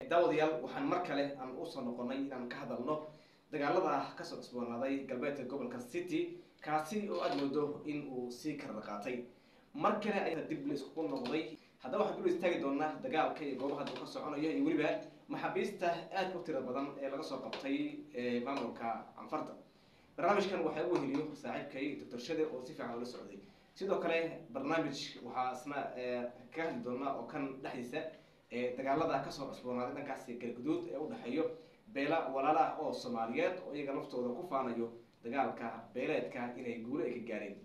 daawadayaal waxaan mar kale aan u soo noqonay inaan ka hadalno dagaalada ka soo cusboonaaday galbeedka gobolka City kaasi oo aad moodo in uu si kala qaatay mar kale ay dib la isku noqday haddaba waxaan u istaagi doonaa dagaalka iyo goobaha uu ka soconayo iyo waliba maxaabiista aad u tiro badan ee laga soo qabtay maamulka Anfarta barnaamijkan waxa uu heliyo saaxiibkay Dr. Shade oo si fiican ula socday sidoo kale barnaamij waxa asna ka hadli doonaa oo kan dhaxaysa dagaalada ka soo cusboonaaday dhankaas galguduud ee u dhaxeeyo beela walaalaha oo Soomaaliyeed oo iyaga laftooda ku faanayo dagaalka beeleedka inay guulo ay ka gaareen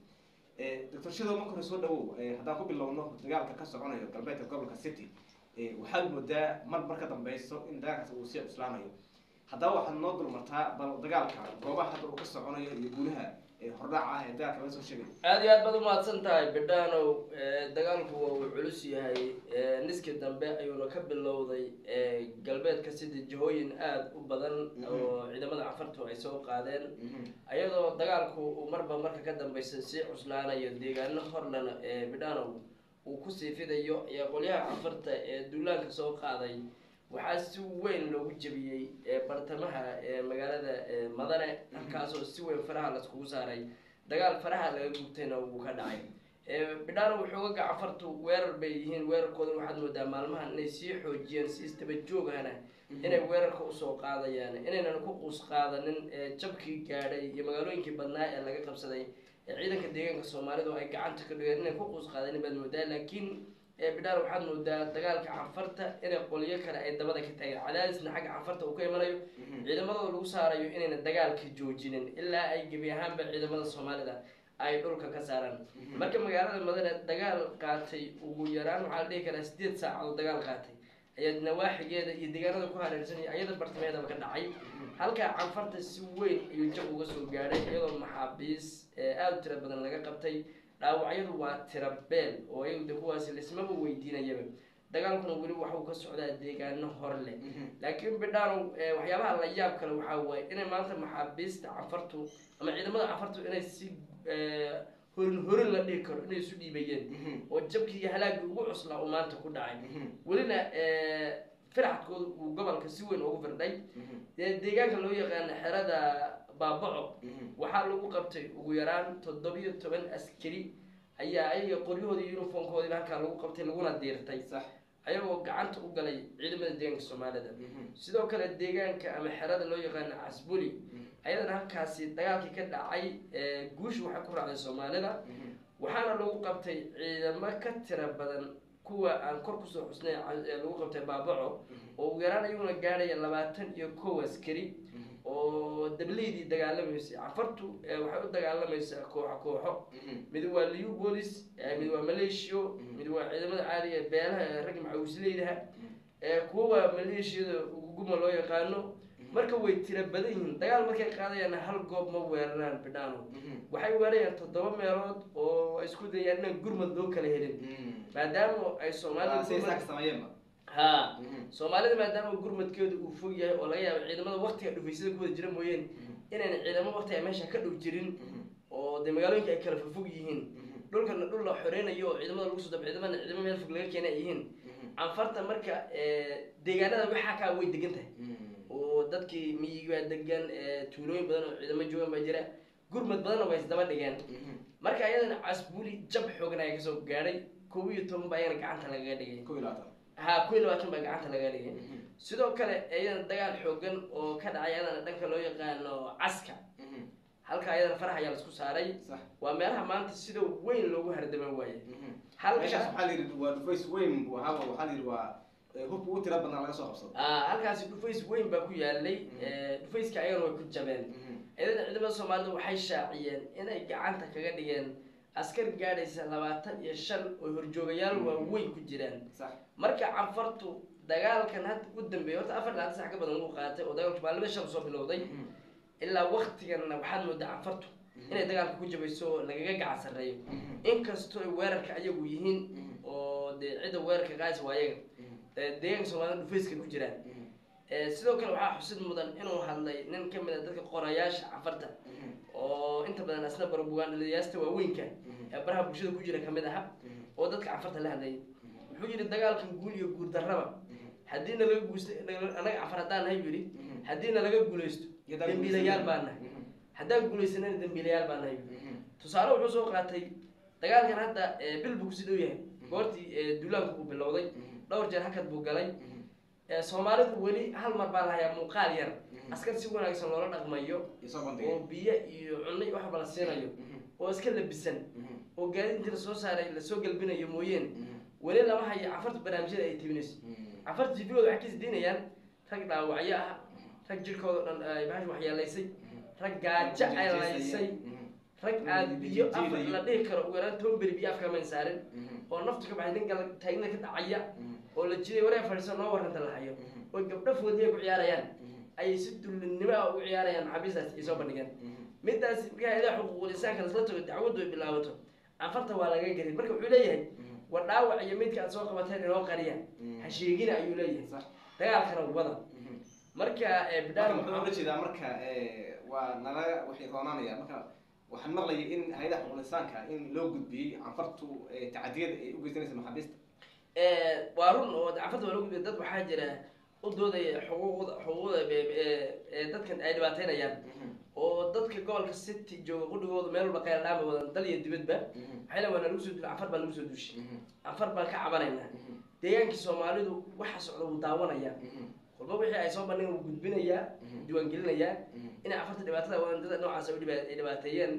Dr. Shade ma kor soo dhawow haddaan ku bilowno dagaalka ka soconayo galbeedka gobolka City waxaa moodaa marka dambayso in dagaalkaas uu sii cuslaanayo haddaba waxaad noo dulmartaa bal dagaalka goobaha hadda uu ka soconayo iyo guulaha hordhaca ee dagaalka laga soo sheegay aad iyo aad baad u mahadsan tahay bidhaanow dagaalku waa uu culus yahay niskii dambe ayuuna ka bilowday galbeedka sida jihooyin aad u badan oo ciidamada Anfartu ay soo qaadeen ayadoo dagaalku uu marka ka dambaysa si cuslaanayo deegaano horlana bidhaanow uu ku sii fidayo iyo qolyaha Anfarta ee duulaanka soo qaaday waxaa si weyn loogu jabiyay bartamaha magaalada Madane halkaasoo si weyn faraha la isku saaray dagaal faraha laga gubtayna uu ka dhacay bidhaan wuxuu uga Anfartu weerar bay yihiin weerarkooda waxaad moodaa maalmahan inay sii xoojiyeen si istaba joogana inay weerarka u soo qaadayaan inaynan ku quus qaadanin jabkii gaadhay iyo magaalooyinkii badnaa ee laga qabsaday ciidanka deegaanka Soomaalidu ay gacanta ka dhigeen inay ku quus qaadanin baad moodaa laakiin bidhaan waxaad moodaa dagaalka Anfarta inay qoliyo kale ay dabada ka taageen cadaadisna xagga Anfarta uu ka imanayo ciidamadooda lagu saarayo inayna dagaalka joojinin ilaa ay gebi ahaanba ciidamada Soomaalida ay dhulka ka saaraan marka magaalada Madane dagaal qaatay ugu yaraan waxa la dhihi karaa 8 saacadood dagaal qaatay ayaa nawaaxigeeda iyo deegaanada ku hareersan ayada bartamaheeda ka dhacay halka Anfarta si weyn ayuu jab uga soo gaaray iyadoo maxaabiis aad u tiro badan laga qabtay dhaawacyadu waa tirabeel oo ay kuwaas lismaba weydiinayaba dagaalkuna wali waxa uu ka socdaa deegaano hor leh laakiin bidhaan waxyaabaha la yaab kale waxa way inay maanta maxaabiista Anfartu ama ciidamada Anfartu inay si horin la dhigi karo inay isu dhiibayeen oo jabkii iyo halaagii ugu cuslaa oo maanta ku dhacay walina firxadkooda uu gobolka si weyn ugu firdhay deegaanka loo yaqaan xerada baabaco waxaa lagu qabtay ugu yaraan 17 askari ayaa ay qoryahoodii uniformkoodii halka lagu qabtay laguna diirtay sax ayagoo gacanta u galay ciidamada deegaanka Soomaalida sidoo kale deegaanka ama xerada loo yaqaan Casbuli ayadana halkaasi dagaalkii ka dhacay guush waxa ku raacday Soomaalida waxaana lagu qabtay ciidamo ka tira badan kuwa aan kor ku soo xusnay lagu qabtay baabaco oo ugu yaraan ayuuna gaadhay 21 askari oo dableedii dagaalamaysa Anfartu waxay u dagaalamaysaa kooxo mid waa liyu police mid waa Malaysia mid waa ciidamada caadiga ee beelaha rag macawsleedaha kuwa Malaysiada ugu ma loo yaqaano marka way tira badan yihiin dagaal markay qaadayaan hal goob ma weeraraan bidhaano waxay weerarayaan 7 meelood oo isku dayaan in gurmad loo kala helin maadaama ay Soomaalidu Soomaalida maadaama gurmadkeedu uu fog yahay oo laga yaabo ciidamada waqtiga dhufaysada ku wada jira mooyeen inay ciidamada waqtiga meesha ka dhow jirin oo de magaalooyinka ay kala fog yihiin dhulkana dhul la xoreynayo oo ciidamada lagu soo dabciidamada ciidamada meel fog laga keenay yihiin Anfarta marka deegaanada waxa ka way degan tahay oo dadkii miyiga degan tuulooyin badan oo ciidamo joogan baa jira gurmad badan way isdaba dhigeen marka ayadana Casbuli jab xoogna ay ka soo gaaray 12 baa ayana gacanta laga dhigay 12 baa gacanta laga dhigay sidoo kale ayana dagaal xoogan oo ka dhacay ayadana dhanka loo yaqaano Caska halka ayadana faraha ayaa la isku saaray waa meelaha maanta sida weyn loogu hardamay waayay halka waxa la yiri waa dhufays weyn waxa la yiri waa hub u tira badan laga soo qabsaday halkaasi dhufays weyn baa ku yaalay dhufayska ayagana way ku jabeen ciidamada Soomaalida waxay shaaciyeen inay gacanta kaga dhigeen askar gaadhaysa 25 oo horjoogayaal waaweyn ku jiraan marka Anfartu dagaalkan had u dambeeyay horta 4 saac ka badan uu qaatay oo dagaalku maalmo shan soo bilowday ilaa waqtigan waxaad moodaa Anfartu inay dagaalka ku jabayso lagaga gacan sareeyo inkastoo ay weerarka ayagu yihiin oo cida weerarka qaas waayaga deegaanka Soomaalida dhufayska ku jiraan sidoo kale waxa xusid mudan inuu hadlay nin ka mid ah dadka qorayaasha Anfarta oo inta badan asna propaganda waaweynka ee baraha bulshada ku jira kamid ah oo dadka Anfarta la hadlay wuxuu yiri dagaalkan guul iyo guur darraba haddiina laga guusto anaga cafar haddaan nahay buu yidhi haddiina laga guulaysto dembiilayaal baan nahay haddaan guulaysanana dembiilayaal baan nahay tusaale wuxuu soo qaatay dagaalkan hadda bil buu kusii dhow yahay goortii duulaanku buu bilowday dhowr jeer hakad buu galay soomaalidu weli hal mar baa lahayaa muuqaal yar askar si wanaagsan loola dhaqmayo oo biyo iyo cunno iyo waxba la siinayo oo iska labisan oo gaadi intii lasoo saaray lasoo galbinayo mooyeen weli lama hayo cafarta barnaamijyada ay tibinayso cafarta jibigooda waxay ka sidiinayaan rag dhaawacyo ah rag jirkooda dhan bahash waxyeelaysay rag gaajo ay laysay rag aad biyo afar la dhihi karo ugu yaraan 10 beri biyo afka mayn saarin oo naftu ka baxay ninka taagna ka dhacaya oo la jiray waree fadhiisan noo waranta la hayo oo gabdho foodiye ku ciyaarayaan ay si dulnimo ah u ciyaarayaan xabiisaas ay soo bandhigeen midaas marka ay xuquuqul insaanka la tago dacwadu ay bilaabato cafarta waa laga garin marka wuxuu leeyahay war dhaawac iyo midka aad soo qabateen inoo qariya ha sheegina ayuu leeyahay dagaalkana wada marka bidaan wuxuu la jeedaa marka waa nala wixii roonaanaya marka waxaan maqlayay in hay'adaha xuquuqul insaanka in loo gudbiyay cafartu tacadiyada ay u geysanayso maxaabiista waa run oo cafarta waa loo gudbiyay dad waxaa jira u doodaya xuquuqda dadkan ay dhibaateynayaan oo dadka gobolka city jooga qudhigooda meel walba qayl dhaama wadan dal iyo dibadba waxay leeyihiin lagu soo dulay cafar baa lagu soo duushay cafar baan ka cabanaynaa deegaankii soomaalidu waxa socda wuu daawanayaa walba wixii ay soo bandhigeen wuu gudbinayaa diiwaangelinayaa inay cafarta dhibaatada wadandada noocaas ay dhibaateeyeen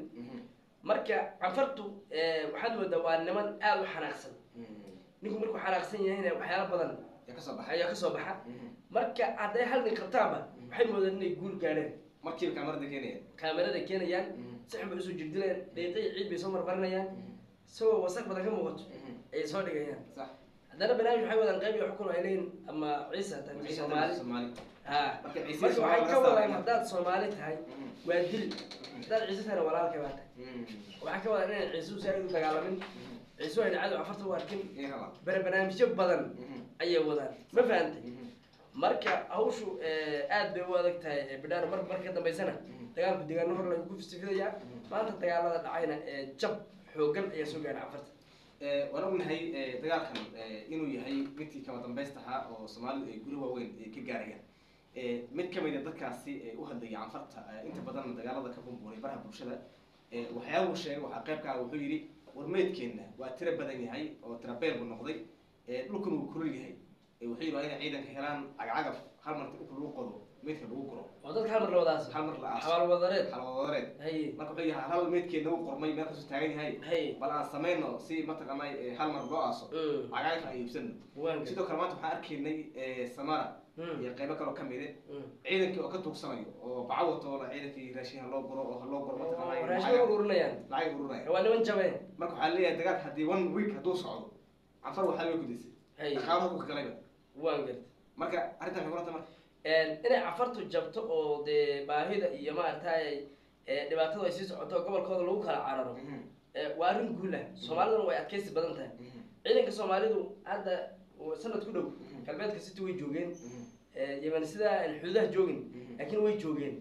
marka cafartu waxaad moodaa waa niman aad u xanaaqsan ninku markuu xanaaqsan yahayna waxyaalo badan ayaa kasoo baxa marka hadday hal nin qabtaanba waxay moodaan inay guul gaadheen markiiba kaamerada keenayaan si xun bay usoo jirdilayaan deeqay ciid bay soo marmarinayaan isagoo wasaq badan ka muuqato ayay soo dhigayaan haddana barnaamij waxay wadaan qayb iyo xukun ay leeyihin ama ciise hataa soomaali marka waxay ka wadaan haddaad soomaali tahay waa dil haddaad ciise tahayna walaalkay baa tahay waxay ka wadaan inay ciisuhu si ay u dagaalamin ciisuhu ayna cadow cafarta u arkin barnaamijyo badan ayay wadaan ma fahantay marka hawshu aad bay u adag tahay bidhaan marka dambaysana dagaalku deegaano hor lagu fistifidayaa maanta dagaalada dhacayna jab xoogan ayaa soo gaaray cafarta waan ognahay dagaalkan inuu yahay midkii kama dambaystahaa oo soomaalidu ay guri waaweyn ka gaarayaan mid kamid a dadkaasi u hadlayay cafarta inta badan dagaalada ka bumbuuray baraha bulshada waxyaabuu sheegay waxaa qaybkaa wuxuu yidhi warmeedkeenna waa tiro badan yahay oo tira beel buu noqday dhulkan wuu kulul yahay wuxuu yidhi waa inay ciidanka helaan cagcagaf hal marti dhulka lagu qodo meydka lagu guro oo dadka hal mar la wadaas hal mar la aaso xawaalwadareed marka wuxuu yahay hal meydkeedna uu qormay meel kasoo taagan yahay bal aan samayno si mataqaanay hal mar loo aaso cagcagaf aan iibsano sidoo kale maanta waxaan arkaynay samara iyo qaybo kaloo kamid ciidankii oo ka tuugsanayo oo baco watoola ciidankii raashinha loo guro oo loo guro mataqaanay raashin ururinayaan lacag ururinaya waa niman jabeen marka waxaa leeyahay dagaalka haddii 1 week hadduu socdo cafar waxaa loo gudisay dhaqaalaha ku galayba waan gartay marka arrintan maxay ku marka inay cafartu jabto oo dee baahida iyo maaragtay dhibaatadu ay sii socoto gobolkooda lagu kala cararo waa arrin guul ah soomaaliduna way adkaysi badan tahay ciidanka soomaalidu hadda sanad ku dhow galbeedka city way joogeen yemen sidaa xuduudaha joogin laakiin way joogeen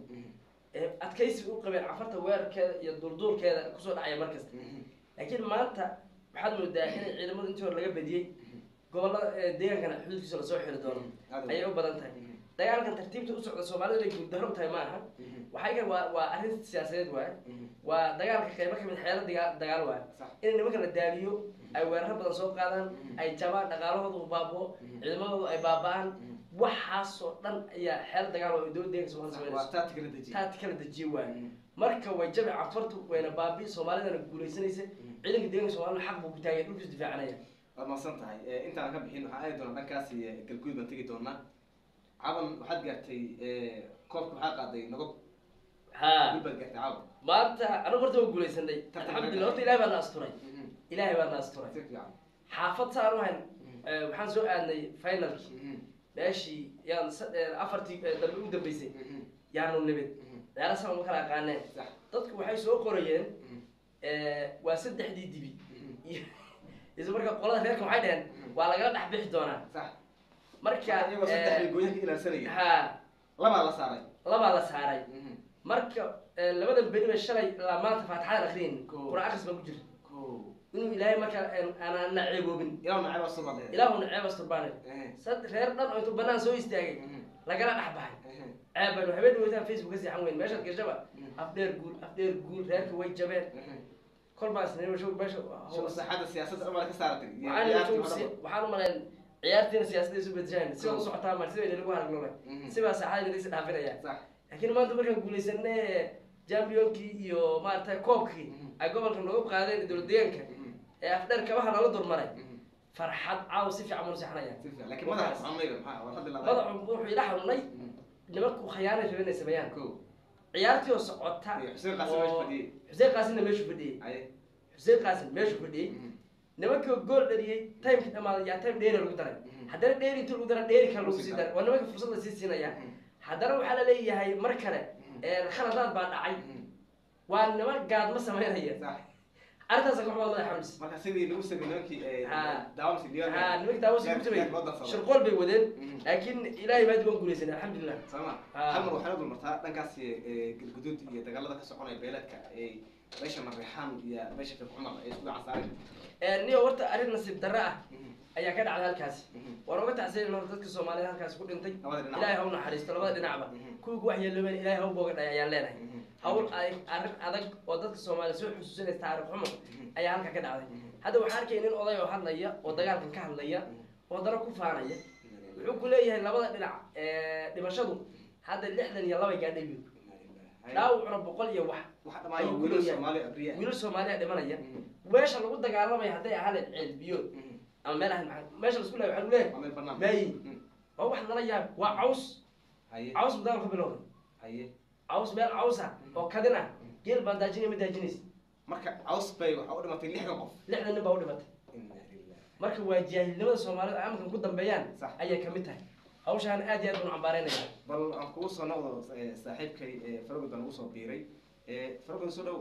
adkaysi u qabeen cafarta weerarkeeda iyo durduurkeeda kusoo dhacaya markasta laakiin maanta waxaad moodaa inay ciidamadu intii hore laga badiyey gobolada deegaankana xuduudkiisa lasoo xiri doono ayay u badan tahay dagaalkan tartiibta u socda soomaalida inay guuldaro tahay ma aha waxay kan waa arrin siyaasadeed waaye waa dagaalka qaybo kamid xeelo dagaal waaye in nimanka la daaliyo ay weeraro badan soo qaadaan ay jabaan dhaqaalahooda baaboo ciidamadooda ay baaba'aan waxaasoo dhan ayaa xeelo dagaal oo dowladda deeganka soomaalida sameynaysa taati kala dejiye waaye marka way jabi cafartu wayna baabi soomaalidana guulaysanaysa ciidanka deeganka soomaalida xaq buu ku taagay dhulkiis difaacanaya waad mahadsan tahay intaan ka bixin waxaan aadi doonaa dhankaasi galguud baan tegi doonaa caban waxaad gaartay koobka waxaa qaaday nogob baad gaartay caban maanta anagu horta waa guulaysanay alxamdulillah horta ilahay baa na asturay ilaahay baa na asturay xaafad saan u hayn waxaan soo aadnay finalkii meeshii yaan afartii dambe u dambeysay yaanu nimid ciyaarasaan uma kala aqaaneen dadku waxay soo qorayeen waa 3 dibi isla marka qolada reerka waxay dhaheen waa lagala dhex bixi doonaa marka iyagoo 3 gooyinka ilaalsanaya ha labaa la saaray marka labadan beri ba shalay ilaa maanta faatixada akhriin quraan akhris baan ku jira inuu ilaahay marka aan naceebobin ilaa macaba Soomaaliya ilaahu naceeb asturbaanay sad reer dhan oo intuu banaan soo istaagay lagala dhaxbahay ceebban habeen weytaan Facebook si xan weyn meesha gashaba afdheer guul reerka way jabeen kolbaas neeyo show meesha saxada siyaasadda ama ka saaratay waxaan u maleyn ciyaartina siyaasadda isu bedeshaan si uu socotaa mar si ay lagu hargnoolay siba saxada inay isdhaafinayaan laakiin maanta markaan guuleysanay championki iyo maartay koobkii ay gobolka noogu qaadeen dowladdeegaanka ee afdheer kabaha nala durmaray farxad caaw si fiican u saxnaya laakiin madax xamayga maxaa wada bilaabay madax wuxuu ila xarunay nimanku khiyaanay rabeen sameeyaan ciyaartii oo socota Xuseen Qaasim meeshu fadhiyay Xuseen Qaasim meeshu fadhiyay nimanka gool dhaliyay time dhamaad ya time dheer lagu daray haddana dheer inta lagu daray dheer kale lagu sii daray waa nimanka fursad la sii siinaya haddana waxa la leeyahay mar kale khaladaad baa dhacay waa niman gaad ma sameynaya arrintaas ka xumad madax xamis marka sidii lagu sameeyay daawamsi diyaar nimanka daawamsi ku sameeyay shirqool bay wadeen laakiin ilaahay baa diiwan guuleysan alxamdulillah sama xamar waxaa dul martaa dhankaas gudud iyo dagaalada ka soconaya beeladka ay meesha marixaan iyo meesha ka xumad ay isku gacan niyo horta arrin nasiib darro ah ayaa ka dhacday halkaas waan uga tacsiin hor dadka Soomaaliyeed halkaas ku dhintay ilaahay ha u naxariisto labada dhinacba kuwa wax yeeloobeen ilaahay ha u booga dhayay ayaan leenahay hawl arrin adag oo dadka Soomaaliyeed soo xusuusinaysa taariikh xumo ayaa halka ka dhacday hadda waxaan arkay nin oday oo hadlaya oo dagaalkan ka hadlaya oo daro ku faanaya wuxuu ku leeyahay labada dhinac dhimashadu hadda 62 gaadhay dhaawacna 100 iyo wax dhamaayay wiil Soomaaliya dhimanaya meesha lagu dagaalamay haday ahayd ceel biyo ama meesha la isku leeyahay waxa lagu leeyahay may oo wax nala yaab waa caws caws mudan ku bilowday caws meel cawsa oo kadina geel baan daajinay ma daajinays marka caws bay waxa u dhimatay 6 qof 6 nin baa u dhimatay marka waa jaahilnimada Soomaaliyeed aamkan ku dambeeyaan ayaa kamid tahay hawshaan aad iyo aad u cambaareenaya bal aan ku soo noqdo saaxiibkay Fargodan ugu soo biiray Fargodan soo dhaw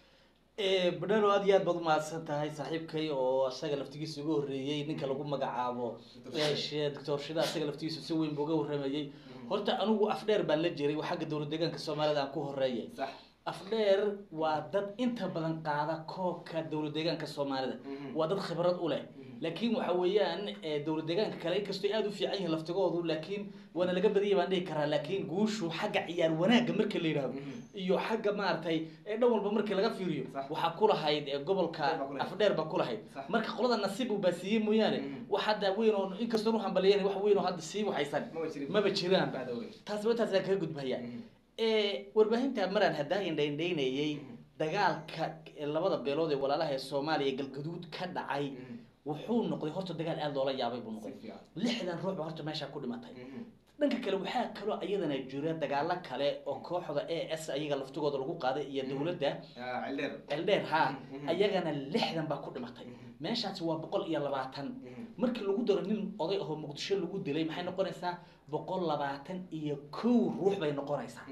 بدل هذا ياد بعض ما سنتهاي صاحب كي أو أشتغل لفتيجي سجوا الرجال نك لقوا مجعبه إيش دكتور شدا أشتغل لفتيجي سوي بوجو الرمية قلت أنا أفدر بلجري وحق الدور الدجان كسومالة ده كوه الرجال صح أفدر وادد أنت بدن قاعدة كوك الدور الدجان كسومالة ده وادد خبرات أولى لكن وحويان دور الدجان كلاي كستيادو في عين لفتقاضه لكن وانا لقى بدي ما كره لكن جوش وحاجة عيار وانا جمرك اللي راه iyo xagga maartay dhan walba markii laga fiiriyo waxa ku lahayd gobolka afdheer ba ku lahayd marka qolada nasiib u baasiyay mooyaane waxa da weyn oo in kastoo ruuxan baleeyay wax weyn oo hadda sii waxaysan ma jiraan taas ka gudbaya warbaahinta maraan hadaayin dheyndeynayay dagaalka labada beelood ee walaalaha Soomaaliya galgaduud ka dhacay wuxuu noqday horta dagaal aad loola yaabay buu noqday 60 ruux ba horta meesha ku dhimatay dhanka kale waxaa kaloo ayadana jira dagaalo kale oo kooxda AS ayaga laftigooda lagu qaaday iyo dawladda Elder ha ayagana 60 ba ku dhimatay meeshaas waa 120 markii lagu daro nin oday oo Muqdisho lagu dilay maxay noqonaysaa 121 ruux bay noqonaysaa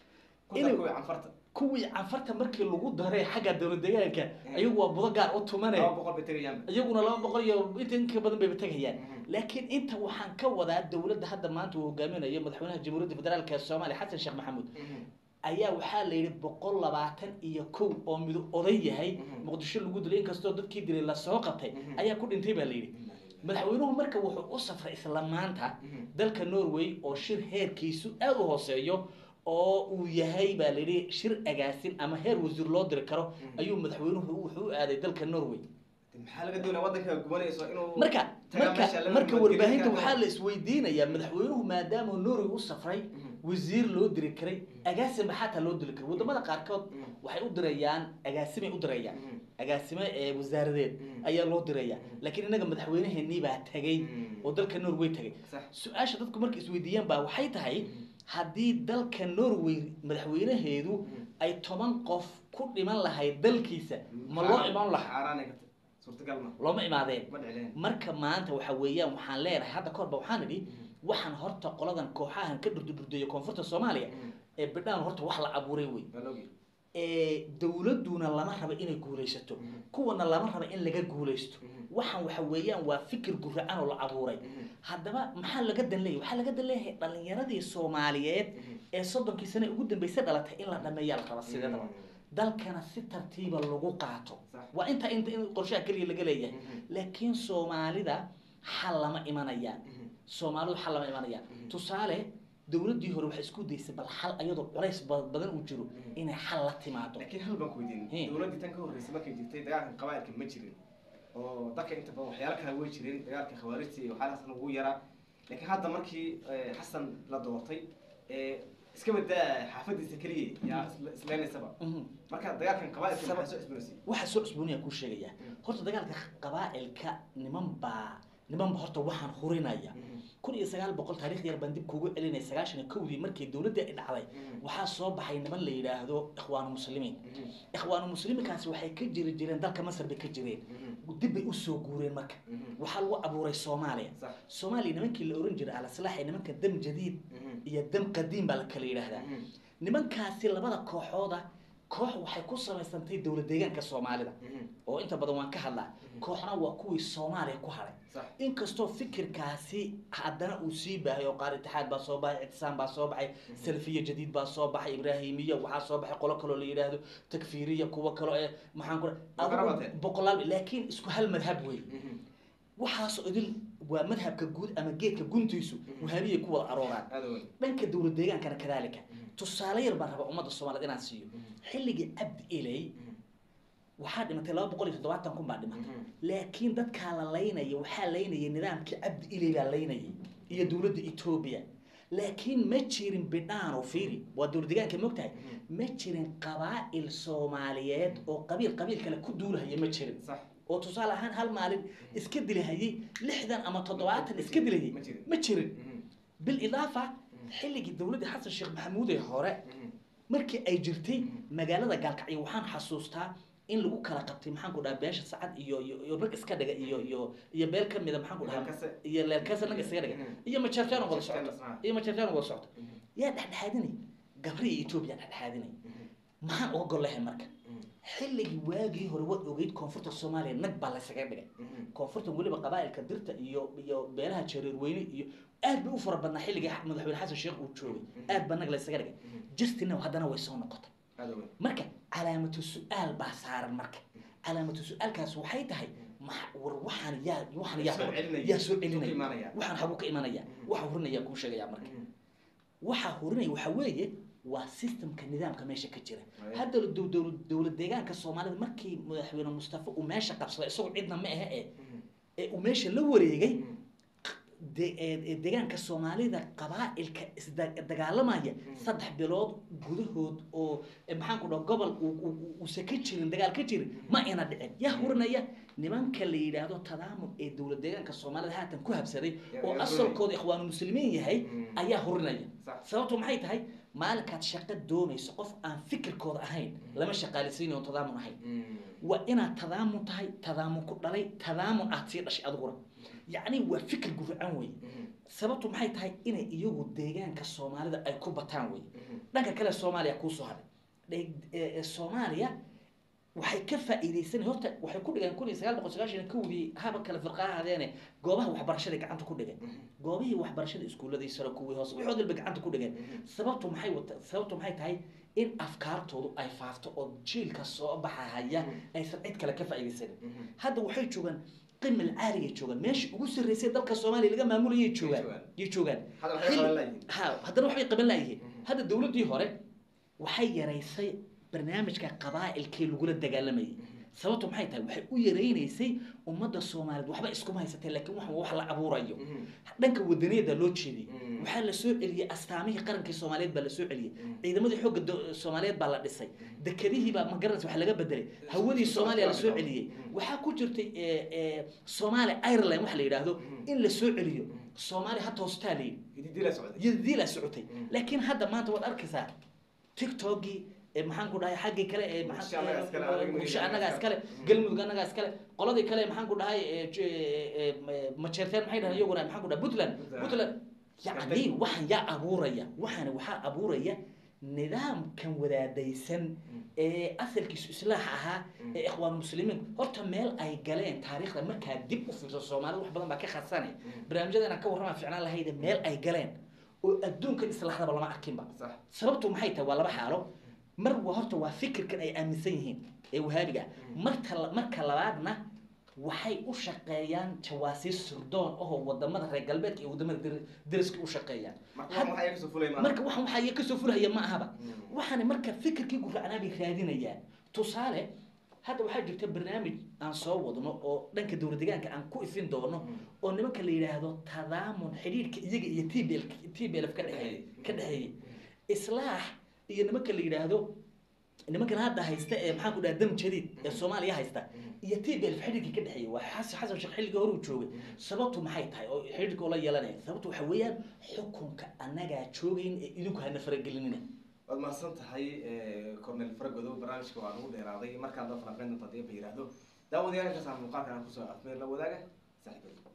kuwii canfarta markii lagu daray xagga dawladdeegaanka ayagu waa budo gaar u tumanay ayaguna 200 iyo inta badan bay tagayaan laakiin inta waxaan ka wadaa dawladda hadda maanta uu hogaaminayo madaxweynaha jamhuuriyadda federaalka Soomaaliya Xasan Sheekh Maxamuud ayaa waxa la yiri 121 oo mid oday yahay Muqdisho lagu dilay inkastoo dadkii dilay la soo qabtay ayaa ku dhintay baa la yiri madaxweynuhu marka wuxuu u safray isla maanta dalka Norway oo shir heerkiisu aad u hooseeyo oo uu yahay baa la yiri shir agaasin ama heer wasiir loo diri karo ayuu madaxweynuhu wuxuu aaday dalka Norway maxaa laga doonaa wadanka gubanayso inuu marka warbaahinta waxa la isweydiinayaa madaxweynuhu maadaama Norway u safray wasiir loo diri karay agaasin maxaa loo diri karay wadamada qaarkood waxay u dirayaan agaasimay u dirayaan agaasimo ee wasaaradeed ayaa loo diraya laakiin inaga madaxweynaheennii baa tagay oo dalka Norway tagay su'aasha dadku marka isweydiiyaan baa waxay tahay haddii dalka Norway madaxweynaheedu ay 10 qof ku dhiman lahayd dalkiisa ma loo iman lahaa looma imaadeen marka maanta waxa weeyaan waxaan leenahay hadda korba waxaan idhi waxaan horta qoladan kooxahan ka durdurdeeyo koonfurta Soomaaliya ee bidhaan horta wax la abuuray way dawladuna lama raba inay guuleysato kuwana lama raba in laga guuleysto waxaan waxa weeyaan waa fikir guraan oo la abuuray haddaba maxaa laga danleeyay waxa laga danleeyay dhalinyaradii Soomaaliyeed ee 30 sano ugu dambeysay dhalatay in la dhameeyo la raba sideedaba dalkana si tartiiba lagu qaato صح waa inta in qorshaha kaliya laga leeyahay laakiin Soomaalida xal lama imanayaan Soomaalidu xal lama imanayaan tusaale dawladii hore waxay isku daysay bal xal ayadoo culays badan u jiro inay xal la timaado laakiin hal baan ku weydiin dawladii tan ka horeysay markay jirtay dagaalkan qabaa'ilka ma jirin oo dadka inta badan waxyaalo kale way jireen dagaalka khawaarijta iyo waxaasna ugu yaraa laakiin hadda markii xasan la doortay iska badaa xaafadiisa kaliya yaa isleenaysaba marka dagaalkan qabaa'ilka waxa soo isbuursay waxa soo isbuunaya ku sheegaya horta dagaalka qabaa'ilka niman horta waxaan hurinaya 1900 taariikh yar baan dib kuugu celinay 91 markii dawladda ay dhacday waxa soo baxay niman la yiraahdo ikhwaanu muslimiinkaasi waxay ka jireen dalka Masar bay ka jireen dib bay u soo guureen marka waxa lagu abuuray Soomaaliya nimankii la oran jiray ala salaaxay nimanka dam jadiid iyo dam qadiim baa la kala yiraahdaa nimankaasi labada kooxooda koox waxay ku samaysantay dawlad deegaanka Soomaalida oo inta badan waan ka hadlaa kooxna waa kuwii Soomaaliya ku haray inkastoo fikirkaasi haddana uu sii baahay oo qaar itixaad baa soo baxay ictisaam baa soo baxay salafiyya jadiid baa soo baxay ibraahimiyya waxa soo baxay qolo kale oo la yiraahdo takfiiriyya kuwa kale ee maxaan ku boqolaal laakiin isku hal madhab weey waxaas idil waa madhabka guud ama geedka guntiisu wahabiye ku wada arooraan dhanka dawlad deegaankana kadaalika tusaale yar baan raba ummadda Soomaaliyeed inaan siiyo xilligii Abdi Ilay waxaa dhimatay 270 kun baa dhimatay laakiin dadka la leynay waxa leynay nidaamkii Abdi Ilay baa leynay iyo dawladda Itoobiya laakiin ma jirin bidhaan oo fiiri waa dawlad deegaanka moogtahay ma jirin qabaa'il Soomaaliyeed oo qabiil kale ku duulahaya ma jirin oo tusaale ahaan hal maalin iska dilahayay 60 ama 70 iska dilahayay ma jirin bil idaafa xilligii dawladda Xasan Sheekh Maxamuud ee hore markii ay jirtay magaalada Gaalkacyo waxaan xasuustaa in lagu kala qabtay maxaan ku dhahay beesha Sacad iyo rag iska dhaga iyo beel kamida maxaan ku dhahay iyo leelkaas naga iska dhaga iyo majartaan wada socdo yaa dhaxdhaadinay gabriye Itoobiya dhaxdhaadinay maxaan uga golahay marka xilligii waagii hore wad ogeyd koonfurta Soomaaliya nag baa la isaga dhigay koonfurta waliba qabaa'ilka dirta iyo beelaha jareer weyne iyo aad bay u fara badnaa xilligii madaxweyne Xasan Sheekh uu joogay aad baa nag la isaga dhigay justina haddana way soo noqotay marka calaamatu su'aal baa saaran marka calaamatu su'aalkaas waxay tahay waxaan yaa soo celinaya waxaan xagu ka imanaya waxa hurinaya ku sheegaya marka waxa hurinaya waxa weeye waa systemka nidaamka meesha ka jira hadda dawlad deegaanka Soomaalida markii madaxweyne Mustafa uu meesha qabsaday isagoo cidna ma aha ee uu meesha la wareegay deegaanka Soomaalida qabaa'ilka dagaalamaya 3 bilood gudahood oo maxaan ku dhaw gobol uu saka jirin dagaal ka jirin ma ina dhicin yaa hurinaya nimanka la yiraahdo tadaamul ee dawlad deegaanka Soomaalida haatan ku habsaday oo asalkooda ikhwaanu muslimiin yahay ayaa hurinaya sababtu maxay tahay maalinkaad shaqo doonayso qof aan fikirkooda ahayn lama shaqaaleysiin oo tadaamun ahayn waa inaad tadaamun tahay tadaamun ku dhalay tadaamun aad sii dhashay adiguna yacni waa fikir gurcan wey sababtu maxay tahay inay iyagu deegaanka Soomaalida ay ku bataan wey dhanka kale Soomaaliya ku soo haday Soomaaliya waxay ka faa'iideysan horta waxay ku dhigaan 1990 haba kala firqahadeene goobaha waxbarashada gacanta ku dhigan goobihii waxbarashada iskuuladii sare kuwii hoose wixii dalba gacanta ku dhigan sababtu maxay tahay in afkaartoodu ay faafto oo jiilka soo baxaya ay cid kale ka faa'iideysan hadda waxay joogan قمة العالية جوجان ماشي وقول الرئيسية دلك الصومالي اللي جمع معمول يجوجان هذا نوع قبل لا يجي هذا الدولة دي هوري وحي رئيسي برنامج كقبائل كيلو يقول الدجالمي سوتهم حيتها وحي ويرين يسي ومدى الصومال وحبا اسكم هاي ستين لكن وحلا أبو ريو دنك ودنيا ده لوتشي دي وحال السوق اللي أستعميه قرن كالصوماليات بلا سوق اللي إذا مدى حق الصوماليات بلا دسي دكريه بقى مقرنة وحلا جاب بدري هودي الصومالي على سوق اللي وحاكو جرتي الصومالي أيرلاند وحلا يراهدو إلا سوق اللي الصومالي حتى هوستالي يدي لا سعودي لكن هذا ما أنت والأركزات تيك توكي maxaan ku dhahay xaqi kale ee anaga iskale galmudug anaga iskale qoladii kale maxaan ku dhahay ma jeerteen maxay dhahay iyaguna maxaan ku dhahay Puntland yani waxaan yaa abuuraya waxa abuuraya nidaamkan wadaadaysan ee asalkiisu islaax ahaa ee ikhwaan muslimiin horta meel ay galeen taariikhda marka dib u fiirso Soomaalidu wax badan baa ka khasane barnaamijyada ka warrama fiicnaan lahayd meel ay galeen oo adduunka islaaxda lama arkin ba sababtu maxay tahay waa laba xaalo mar waa horta waa fikirkan ay aaminsan yihiin ee wahaabiga marka labaadna waxay u shaqeeyaan jawaasiis surdoon oo wadamada reer galbeedka iyo wadamada deriska u shaqeeyaan marka waxaan kasoo fulaya ma ahaba waxaan marka fikirkii guracnaa bay raadinayaan tusaale hadda waxaa jirta barnaamij aan soo wadno oo dhanka dowladdeegaanka aan ku ifin doono oo nimanka la yidhaahdo tadaamun xidhiidhka iyaga iyo TPLF ka dhexeeyay islaax iyo nimanka la yidhaahdo nimankan hadda haysta ee maxaan ku dhaha dam jadiid ee Soomaaliya haysta iyo TPLF xidhiidhka ka dhexeeyay waa xasan sheekh xilliga hore uu joogay sababtu maxay tahay oo xidhiidhka la yeelanay sababtu waxa weeyaan xukunka anaga joogayn ee idinku hana faragelinina waad mahadsan tahay cornel faragodo barnaamijka waa lagu dheeraaday markaad la falanqeyn doonto haddii ba yiraahdo daawadayaal intaas aan muuqaalkan kusoo afmeer la wadaaga saaxiibada